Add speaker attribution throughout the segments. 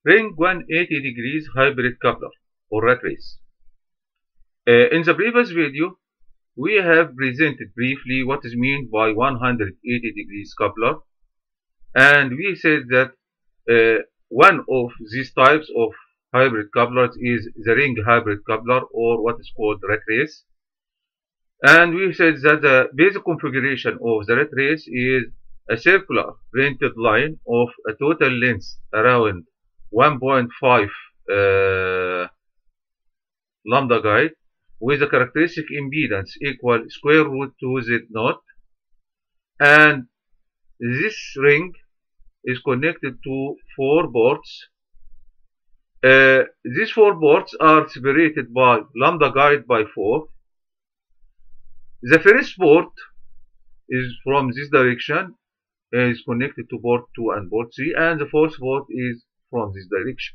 Speaker 1: Ring 180 degrees hybrid coupler or rat race. In the previous video, we have presented briefly what is meant by 180 degrees coupler, and we said that one of these types of hybrid couplers is the ring hybrid coupler, or what is called rat race. And we said that the basic configuration of the rat race is a circular printed line of a total length around 1.5 lambda guide with a characteristic impedance equal square root 2 z naught, and this ring is connected to 4 ports. These 4 ports are separated by lambda guide by 4. The first port is from this direction, is connected to port 2 and port 3, and the fourth port is from this direction.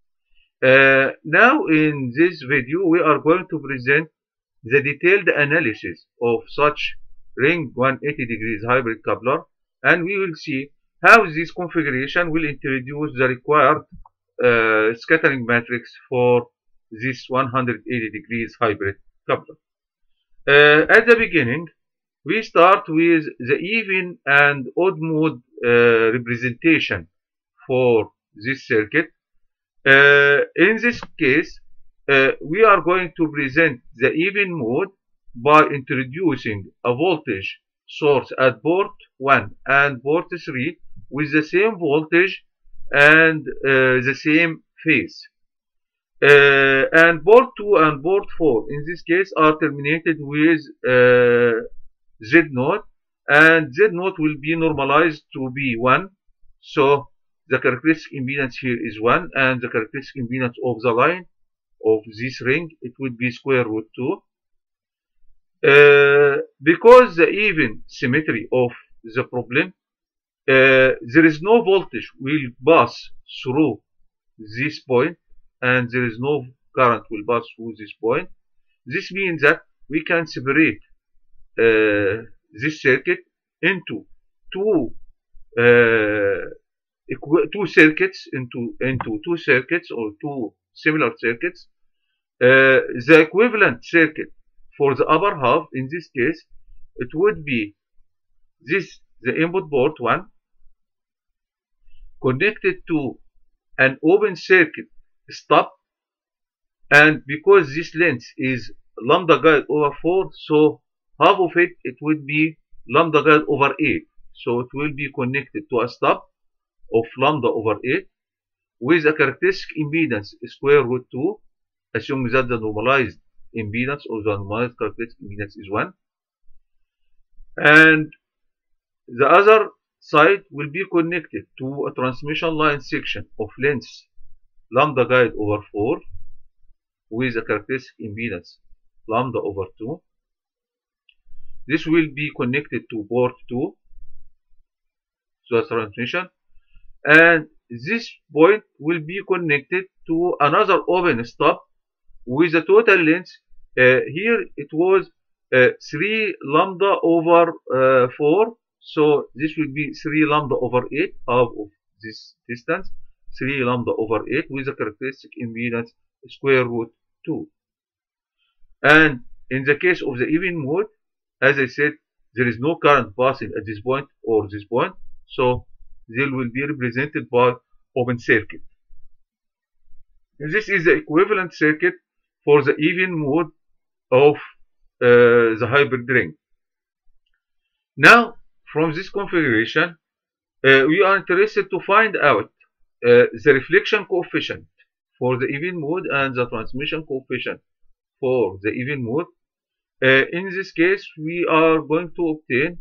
Speaker 1: Now in this video we are going to present the detailed analysis of such ring 180 degrees hybrid coupler, and we will see how this configuration will introduce the required scattering matrix for this 180 degrees hybrid coupler. At the beginning, we start with the even and odd mode representation for this circuit. In this case, we are going to present the even mode by introducing a voltage source at port 1 and port 3 with the same voltage and the same phase. And port 2 and port 4 in this case are terminated with Z naught, and Z naught will be normalized to be 1. So the characteristic impedance here is 1, and the characteristic impedance of the line of this ring, it would be square root 2. Because the even symmetry of the problem, there is no voltage will pass through this point, and there is no current will pass through this point. This means that we can separate this circuit into two circuits, into two circuits or two similar circuits. The equivalent circuit for the upper half, in this case, it would be this, the input port 1 connected to an open circuit stop, and because this length is lambda guide over 4, so half of it, it would be lambda guide over 8. So it will be connected to a stop of lambda over 8 with a characteristic impedance square root 2, assuming that the normalized impedance or the normalized characteristic impedance is 1. And the other side will be connected to a transmission line section of length lambda guide over 4 with a characteristic impedance lambda over 2. This will be connected to port 2, so that's transmission, and this point will be connected to another open stop with a total length. Here it was 3 lambda over 4, so this will be 3 lambda over 8, half of this distance, 3 lambda over 8 with a characteristic impedance square root 2. And in the case of the even mode, as I said, there is no current passing at this point or this point, so they will be represented by open circuit. And this is the equivalent circuit for the even mode of the hybrid ring. Now, from this configuration, we are interested to find out the reflection coefficient for the even mode and the transmission coefficient for the even mode. In this case, we are going to obtain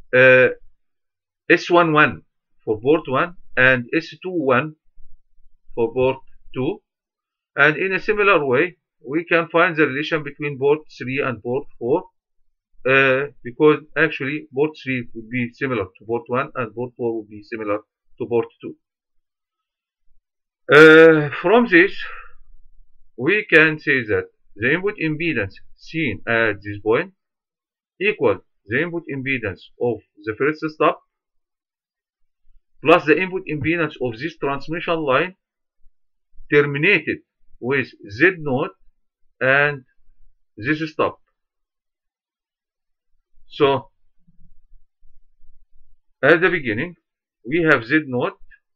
Speaker 1: S11 for port 1 and S21 for port 2. And in a similar way, we can find the relation between port 3 and port 4, because actually port 3 would be similar to port 1 and port 4 would be similar to port 2. From this, we can say that the input impedance seen at this point equals the input impedance of the first stop plus the input impedance of this transmission line terminated with Z naught and this stop. So at the beginning we have Z naught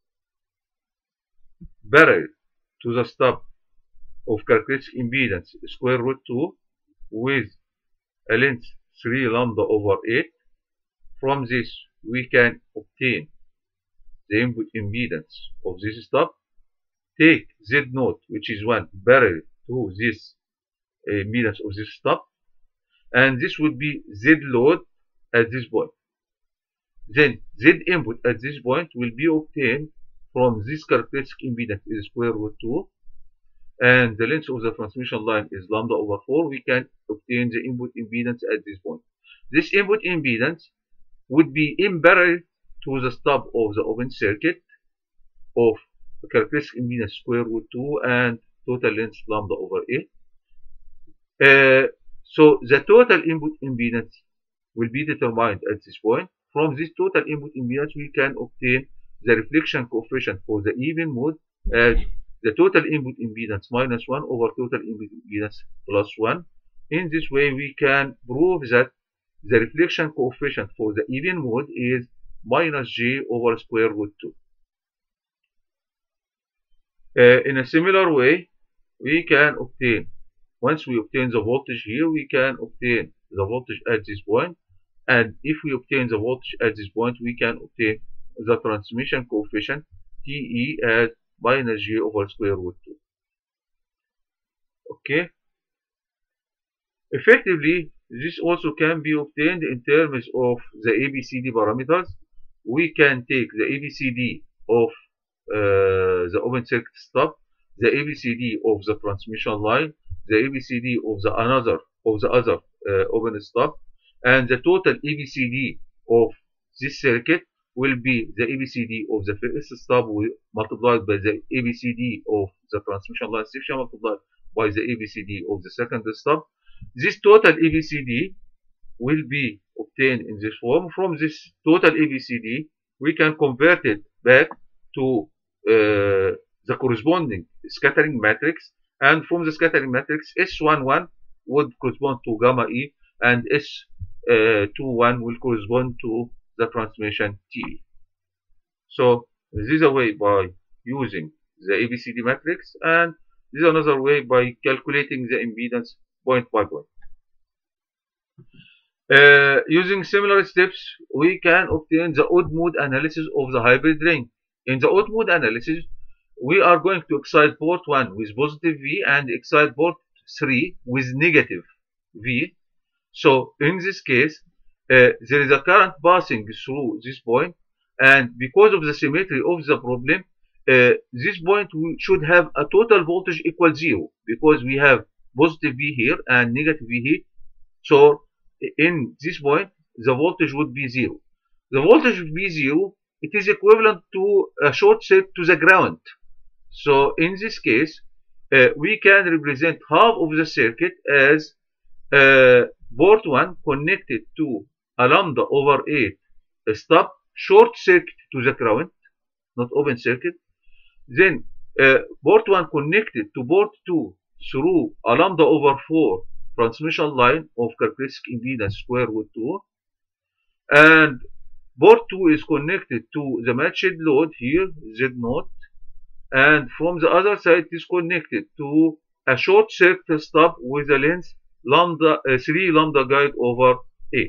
Speaker 1: parallel to the stop of characteristic impedance square root 2 with a length 3 lambda over 8. From this we can obtain the input impedance of this stop. Take Z naught, which is 1, parallel to this impedance of this stop, and this would be Z load at this point. Then Z input at this point will be obtained from this characteristic impedance is square root 2, and the length of the transmission line is lambda over 4. We can obtain the input impedance at this point. This input impedance would be in parallel to the stub of the open circuit of the characteristic impedance square root 2 and total length lambda over 8. So the total input impedance will be determined at this point. From this total input impedance we can obtain the reflection coefficient for the even mode as the total input impedance minus 1 over total input impedance plus 1. In this way we can prove that the reflection coefficient for the even mode is minus j over square root 2. In a similar way, we can obtain, once we obtain the voltage here, we can obtain the voltage at this point, and if we obtain the voltage at this point, we can obtain the transmission coefficient TE as minus j over square root 2. Okay. Effectively, this also can be obtained in terms of the ABCD parameters. We can take the ABCD of the open circuit stop, the ABCD of the transmission line, the ABCD of the other open stop, and the total ABCD of this circuit will be the ABCD of the first stop multiplied by the ABCD of the transmission line section multiplied by the ABCD of the second stop. This total ABCD will be obtained in this form. From this total ABCD, we can convert it back to the corresponding scattering matrix, and from the scattering matrix, S11 would correspond to gamma E, and S21 will correspond to the transmission T. So this is a way by using the ABCD matrix, and this is another way by calculating the impedance point by point. Using similar steps, we can obtain the odd mode analysis of the hybrid ring. In the odd mode analysis, we are going to excite port 1 with positive V and excite port 3 with negative V. So in this case, there is a current passing through this point, and because of the symmetry of the problem, this point should have a total voltage equal 0, because we have positive V here and negative V here. So in this point, the voltage would be 0. The voltage would be 0. It is equivalent to a short circuit to the ground. So in this case, we can represent half of the circuit as port 1 connected to a lambda over 8 stop short circuit to the ground, not open circuit. Then port 1 connected to port 2 through a lambda over 4 transmission line of characteristic impedance square root 2, and port 2 is connected to the matched load here, Z0, and from the other side it is connected to a short circuit stub with a length lambda 3 lambda guide over 8.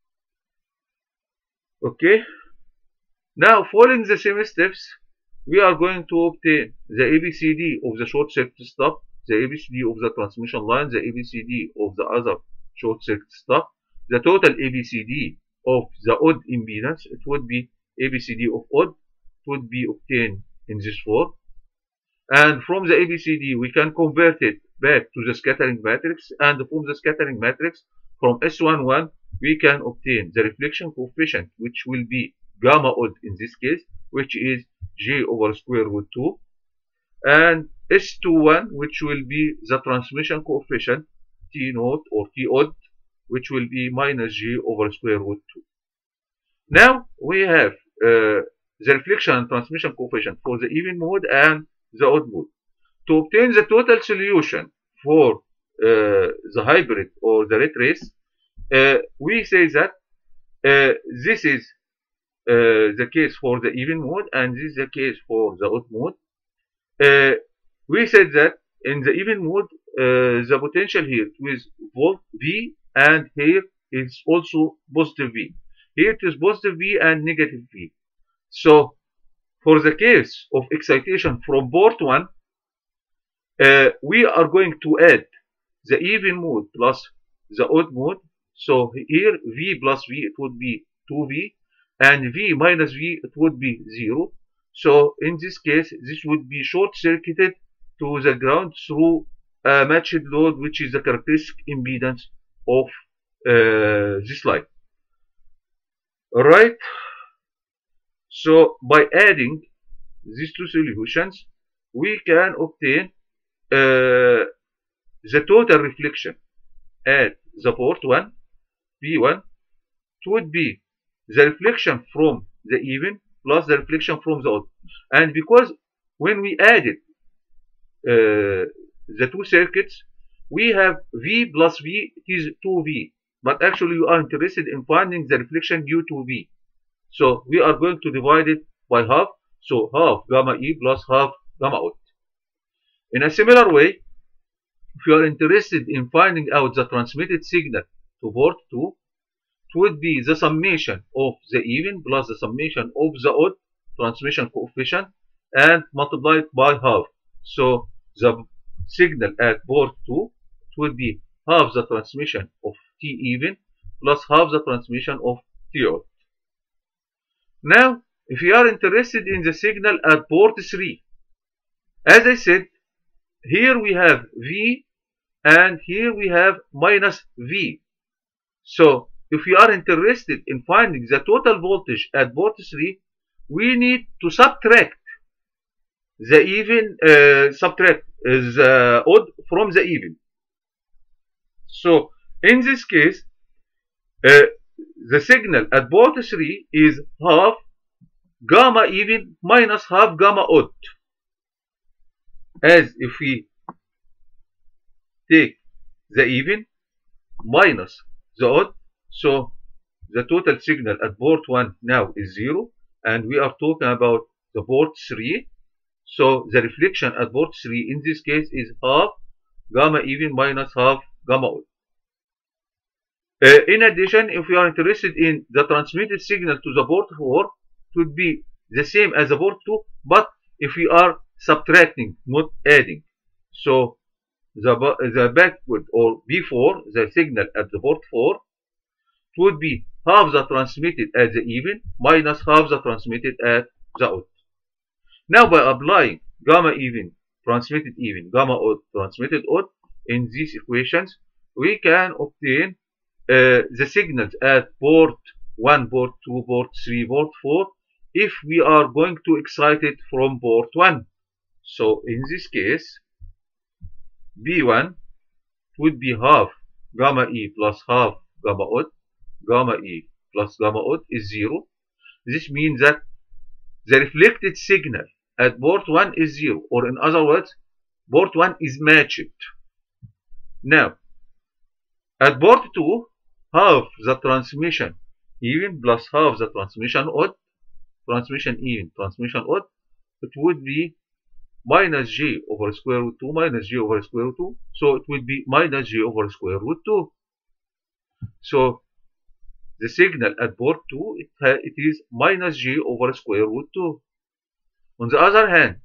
Speaker 1: Okay. Now, following the same steps, we are going to obtain the ABCD of the short circuit stub, the ABCD of the transmission line, the ABCD of the other short circuit stub, the total ABCD of the odd impedance. It would be ABCD of odd. It would be obtained in this form. And from the ABCD, we can convert it back to the scattering matrix. And from the scattering matrix, from S11, we can obtain the reflection coefficient, which will be gamma odd in this case, which is J over square root 2. And S21, which will be the transmission coefficient, T naught or T odd, which will be minus J over square root 2. Now we have the reflection and transmission coefficient for the even mode and the odd mode. to obtain the total solution for the hybrid or the rat race, we say that this is the case for the even mode and this is the case for the odd mode. We said that in the even mode, the potential here with volt V and here is also positive V. Here it is positive V and negative V. So for the case of excitation from port 1, we are going to add the even mode plus the odd mode. So here V plus V it would be 2V and V minus V it would be 0. So in this case this would be short circuited to the ground through a matched load, which is the characteristic impedance of this line. Alright, so by adding these two solutions we can obtain the total reflection at the port 1 P1. It would be the reflection from the even plus the reflection from the odd, and because when we added the two circuits we have V plus V is 2V, but actually you are interested in finding the reflection due to V, so we are going to divide it by half, so half gamma E plus half gamma odd. In a similar way, if you are interested in finding out the transmitted signal to port 2, it would be the summation of the even plus the summation of the odd transmission coefficient and multiplied by half. So the signal at port 2 it would be half the transmission of T even plus half the transmission of T odd. Now, if you are interested in the signal at port 3, as I said, here we have V and here we have minus V. So if we are interested in finding the total voltage at port 3, we need to subtract the even, the odd from the even. So in this case, the signal at port 3 is half gamma even minus half gamma odd. As if we take the even minus the odd, so the total signal at port 1 now is 0, and we are talking about the port 3. So the reflection at port 3 in this case is half gamma even minus half gamma odd. In addition, if we are interested in the transmitted signal to the port 4, it would be the same as the port 2, but if we are subtracting, not adding. So the backward or before the signal at the port 4, it would be half the transmitted at the even minus half the transmitted at the odd. Now by applying gamma even, transmitted even, gamma odd, transmitted odd in these equations, we can obtain the signals at port 1, port 2, port 3, port 4 if we are going to excite it from port 1. So in this case, B1 would be half gamma E plus half gamma odd. Gamma E plus gamma odd is 0. This means that the reflected signal at port 1 is 0, or in other words, port 1 is matched. Now, at port 2, half the transmission even plus half the transmission odd, transmission even, transmission odd, it would be minus J over square root 2 minus J over square root 2. So it would be minus J over square root 2. So the signal at port 2, it is minus J over square root 2. On the other hand,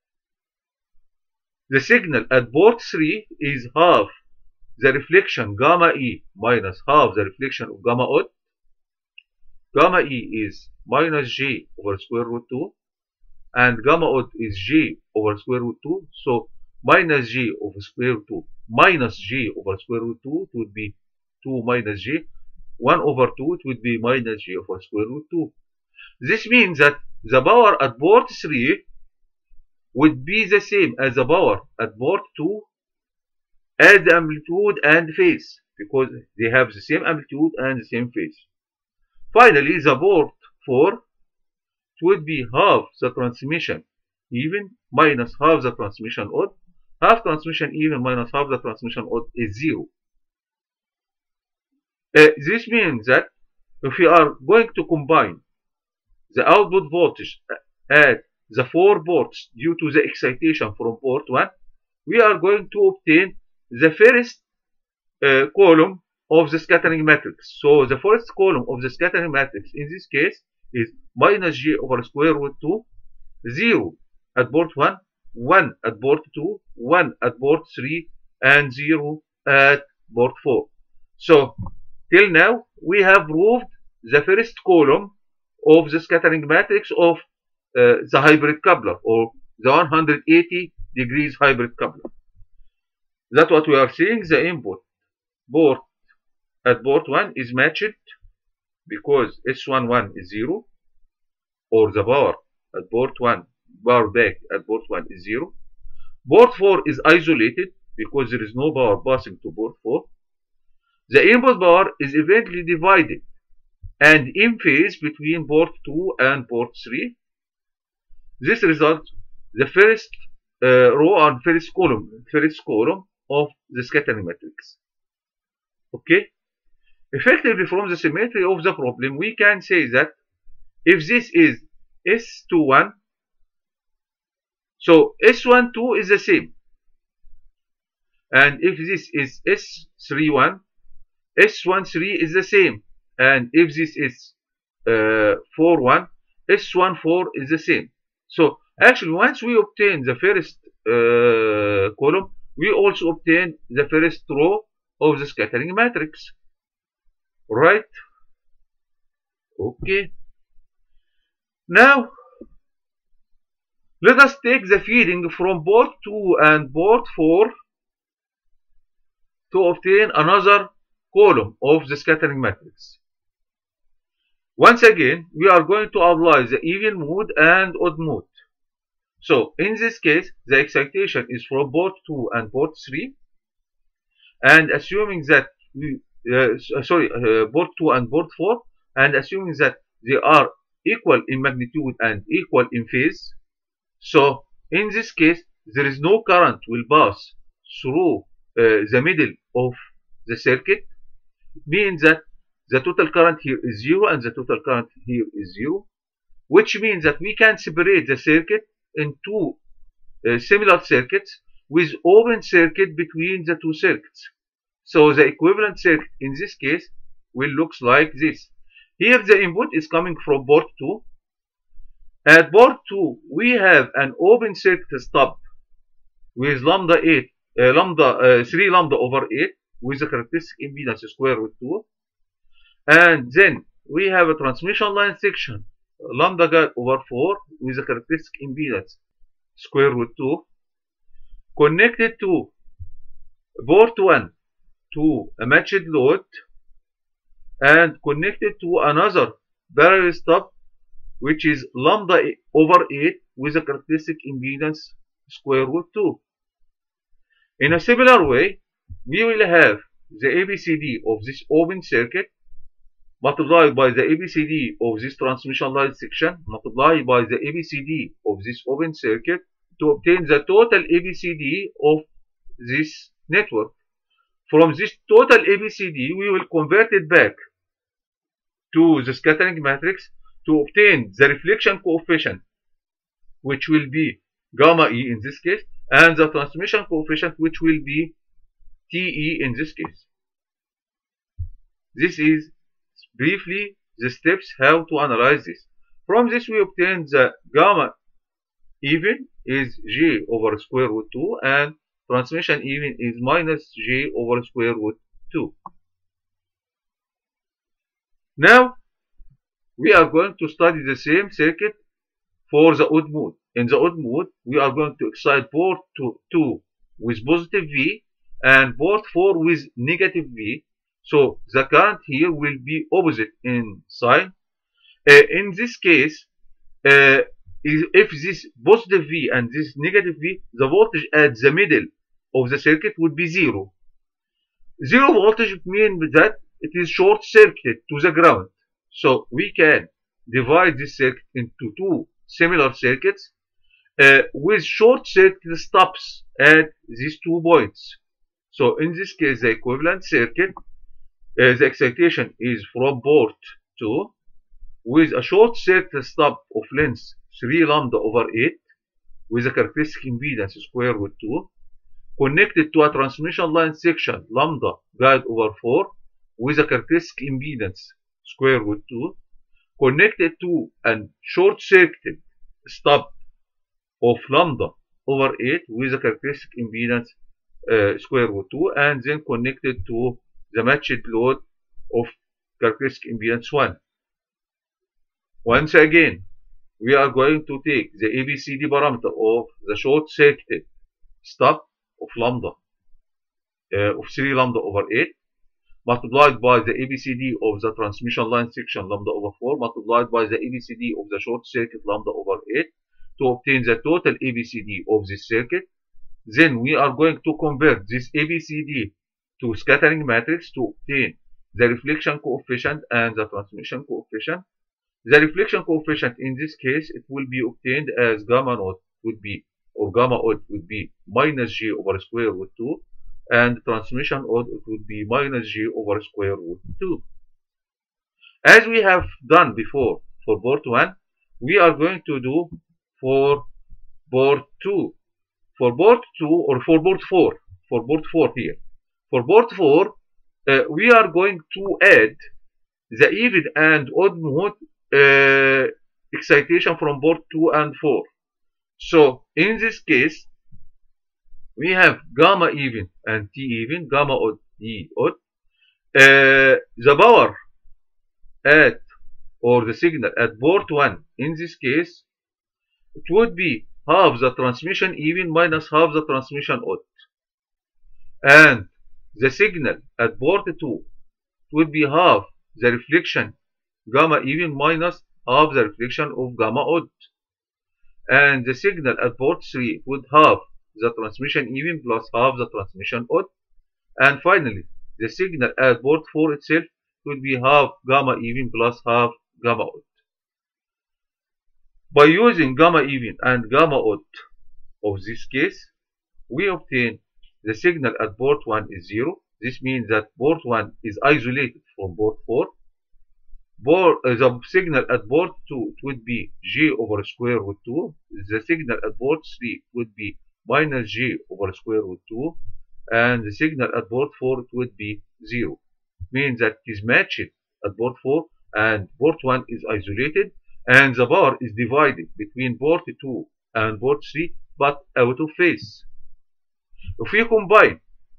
Speaker 1: the signal at port 3 is half the reflection gamma E minus half the reflection of gamma odd. Gamma E is minus J over square root 2 and gamma odd is J over square root 2. So minus J over square root 2 minus J over square root 2 it would be 2 minus J. 1 over 2 it would be minus J over square root 2. This means that the power at port 3 would be the same as the power at port 2 as the amplitude and phase, because they have the same amplitude and the same phase. Finally, the port 4 would be half the transmission even minus half the transmission odd. half transmission even minus half the transmission odd is 0. This means that if we are going to combine the output voltage at the 4 ports due to the excitation from port 1, we are going to obtain the first column of the scattering matrix. So the first column of the scattering matrix in this case is minus J over square root 2, 0 at port 1, 1 at port 2, 1 at port 3, and 0 at port 4. So till now we have proved the first column of the scattering matrix of the hybrid coupler, or the 180 degrees hybrid coupler. That's what we are seeing. The input port at port 1 is matched because S11 is 0, or the power at port 1, power back at port 1 is 0. Port 4 is isolated because there is no power passing to port 4. The input power is eventually divided and in phase between port 2 and port 3. This results the first row and first column of the scattering matrix. Okay? Effectively, from the symmetry of the problem, we can say that if this is S21, so S12 is the same. And if this is S31, S13 is the same. And if this is 41, S14 is the same. So actually, once we obtain the first column, we also obtain the first row of the scattering matrix. Right? Okay. Now, let us take the feeding from port 2 and port 4 to obtain another column of the scattering matrix. Once again, we are going to apply the even mode and odd mode. So, in this case, the excitation is from port 2 and port 3. And assuming that port 2 and port 4, and assuming that they are equal in magnitude and equal in phase. So, in this case, there is no current will pass through the middle of the circuit. It means that the total current here is 0 and the total current here is 0, which means that we can separate the circuit into similar circuits with open circuit between the two circuits. So the equivalent circuit in this case will look like this. Here the input is coming from port 2. At port 2 we have an open circuit stub with lambda 3 lambda over 8 with a characteristic impedance square root 2. And then we have a transmission line section lambda gat over 4 with a characteristic impedance square root 2 connected to port 1 to a matched load and connected to another parallel stub which is lambda over 8 with a characteristic impedance square root 2. In a similar way, we will have the ABCD of this open circuit multiplied by the ABCD of this transmission line section multiplied by the ABCD of this open circuit to obtain the total ABCD of this network. From this total ABCD, we will convert it back to the scattering matrix to obtain the reflection coefficient, which will be gamma E in this case, and the transmission coefficient, which will be TE in this case. This is briefly the steps how to analyze this. From this we obtain the gamma even is J over square root 2 and transmission even is minus J over square root 2. Now we are going to study the same circuit for the odd mode. In the odd mode we are going to excite port 2 with positive V and port 4 with negative V. So the current here will be opposite in sign. In this case, if this positive V and this negative V, the voltage at the middle of the circuit would be 0. 0 voltage means that it is short circuited to the ground. So we can divide this circuit into two similar circuits with short circuit stubs at these 2 points. So in this case, the equivalent circuit, the excitation is from port 2 with a short circuit stub of length 3 lambda over 8 with a characteristic impedance square root 2 connected to a transmission line section lambda guide over 4 with a characteristic impedance square root 2 connected to a short circuited stub of lambda over 8 with a characteristic impedance square root 2 and then connected to the matched load of characteristic impedance 1. Once again, we are going to take the ABCD parameter of the short circuited stub of lambda of 3 lambda over 8 multiplied by the ABCD of the transmission line section lambda over 4 multiplied by the ABCD of the short circuit lambda over 8 to obtain the total ABCD of this circuit. Then we are going to convert this ABCD to scattering matrix to obtain the reflection coefficient and the transmission coefficient. The reflection coefficient in this case, it will be obtained as gamma naught would be, or gamma odd would be minus G over square root 2, and transmission odd it would be minus G over square root 2. As we have done before for port 1, we are going to do for port 2. For port 2 or for port 4, for port 4 here. For port 4, we are going to add the even and odd mode excitation from port 2 and 4. So in this case, we have gamma even and T even, gamma odd, T odd. The power at, or the signal at port 1, in this case, it would be half the transmission even minus half the transmission odd. And the signal at port 2 would be half the reflection gamma even minus half the reflection of gamma odd. And the signal at port 3 would have the transmission even plus half the transmission odd. And finally, the signal at port 4 itself would be half gamma even plus half gamma odd. By using gamma even and gamma odd of this case, we obtain the signal at port 1 is 0. This means that port 1 is isolated from port 4. The signal at port 2 would be G over square root 2. The signal at port 3 would be minus G over square root 2. And the signal at port 4 would be 0. Means that it is matched at port 4 and port 1 is isolated. And the power is divided between port 2 and port 3 but out of phase. If we combine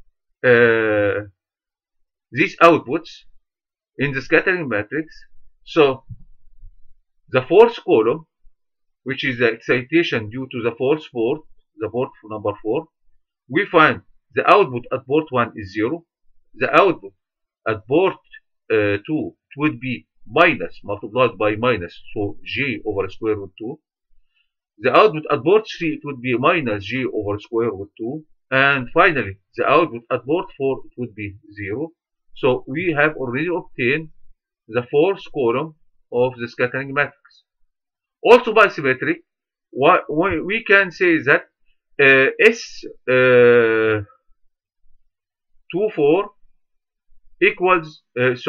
Speaker 1: these outputs in the scattering matrix, so the fourth column, which is the excitation due to the fourth port, the port number 4, we find the output at port 1 is 0. The output at port 2 would be minus multiplied by minus, so G over square root 2. The output at port 3 it would be minus G over square root 2. And finally, the output at port 4 it would be 0. So we have already obtained the fourth column of the scattering matrix. Also by symmetry, we can say that S24 equals, this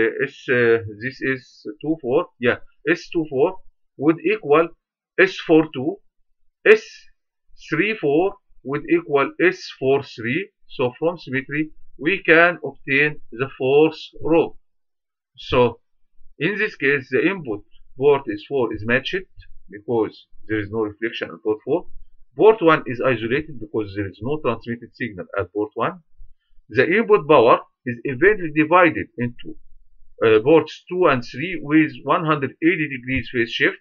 Speaker 1: is 24, yeah, S24 would equal S42, S34 would equal S43. So from symmetry, we can obtain the fourth row. So in this case, the input port is 4 is matched because there is no reflection at port 4. Port 1 is isolated because there is no transmitted signal at port 1. The input power is evenly divided into ports 2 and 3 with 180 degrees phase shift.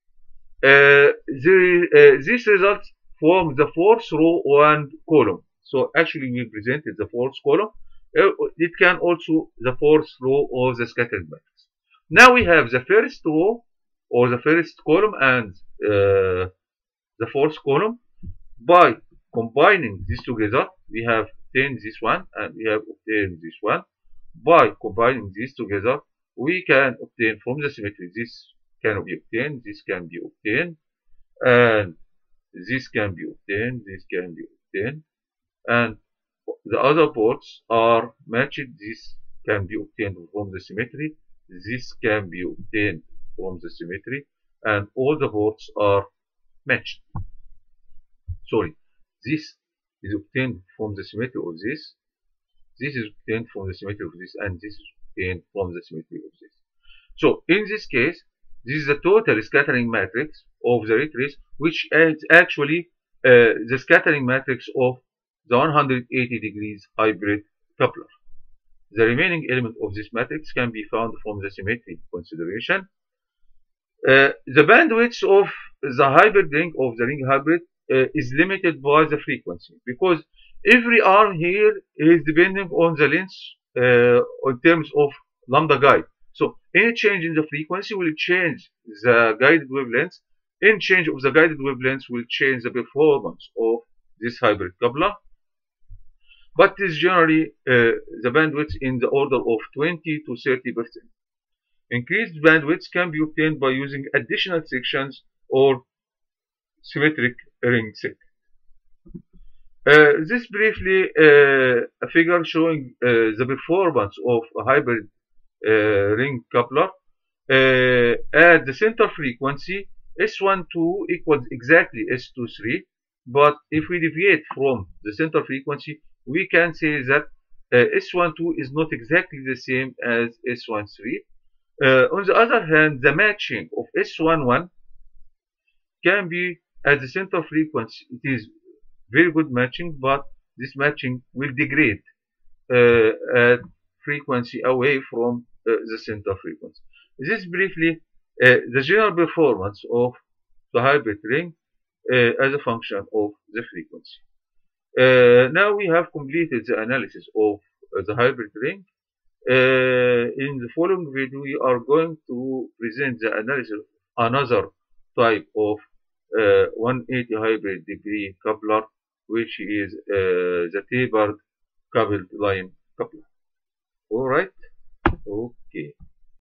Speaker 1: This results from the fourth row and column. So actually we presented the fourth column. It can also the fourth row of the scattering matrix. Now we have the first row or the first column and the fourth column. By combining these together, we have obtained this one and we have obtained this one. By combining these together, we can obtain from the symmetry this can be obtained, this can be obtained, and this can be obtained, this can be obtained, and the other ports are matched. This can be obtained from the symmetry. This can be obtained from the symmetry, and all the ports are matched. Sorry, this is obtained from the symmetry of this. This is obtained from the symmetry of this, and this is obtained from the symmetry of this. So in this case, this is the total scattering matrix of the ray trace, which is actually the scattering matrix of the 180 degrees hybrid coupler. The remaining element of this matrix can be found from the symmetry consideration. The bandwidth of the hybrid ring of the ring hybrid is limited by the frequency, because every arm here is depending on the length in terms of lambda guide. So any change in the frequency will change the guided wavelength. Any change of the guided wavelength will change the performance of this hybrid coupler. But it is generally the bandwidth in the order of 20 to 30%. Increased bandwidth can be obtained by using additional sections or symmetric ring set. This briefly a figure showing the performance of a hybrid ring coupler. At the center frequency, S12 equals exactly S23, but if we deviate from the center frequency, we can say that S12 is not exactly the same as S13. On the other hand, the matching of S11 can be at the center frequency. It is very good matching, but this matching will degrade at frequency away from the center frequency. This briefly the general performance of the hybrid ring as a function of the frequency. Now we have completed the analysis of the hybrid ring. In the following video, we are going to present the analysis of another type of 180 hybrid degree coupler, which is the tapered coupled line coupler. All right. Okay.